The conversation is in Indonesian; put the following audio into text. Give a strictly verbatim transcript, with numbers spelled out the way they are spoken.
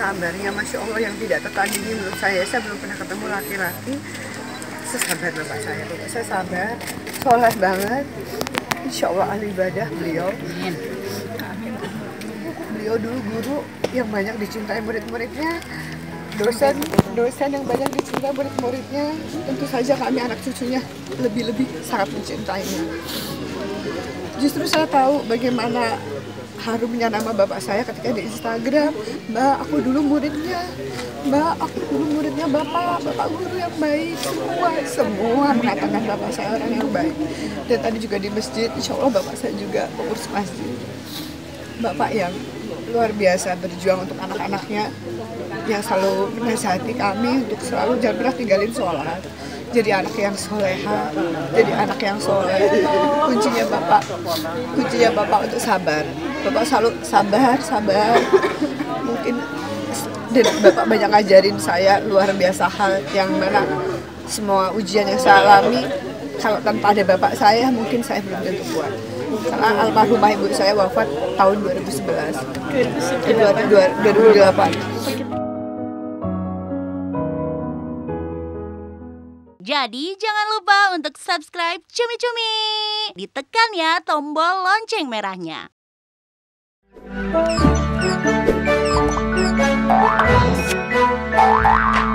sabarnya, Masya Allah, yang tidak tertandingi menurut saya. Saya belum pernah ketemu laki-laki sesabar bapak saya. Bapak saya sabar, soleh banget, Insya Allah ahli ibadah beliau. Beliau dulu guru yang banyak dicintai murid-muridnya, dosen dosen yang banyak dicintai murid-muridnya. Tentu saja kami anak cucunya lebih-lebih sangat mencintainya. Justru saya tahu bagaimana harumnya nama bapak saya ketika di Instagram. Mbak, aku dulu muridnya. Mbak, aku dulu muridnya bapak. Bapak guru yang baik. Semua, semua mengatakan bapak saya orang yang baik. Dan tadi juga di masjid, insya Allah bapak saya juga pengurus masjid. Bapak yang luar biasa berjuang untuk anak-anaknya, yang selalu menasihati kami untuk selalu jangan pernah tinggalin sholat. Jadi anak yang soleha, jadi anak yang soleh. Kuncinya bapak, kuncinya bapak untuk sabar. Bapak selalu sabar, sabar. Mungkin dan bapak banyak ngajarin saya luar biasa hal yang mana semua ujian yang saya alami, kalau tanpa ada bapak saya mungkin saya belum tentu kuat. Karena almarhumah ibu saya wafat tahun dua ribu sebelas, dua ribu delapan. Jadi jangan lupa untuk subscribe Cumi Cumi. Ditekan ya tombol lonceng merahnya. Thank you.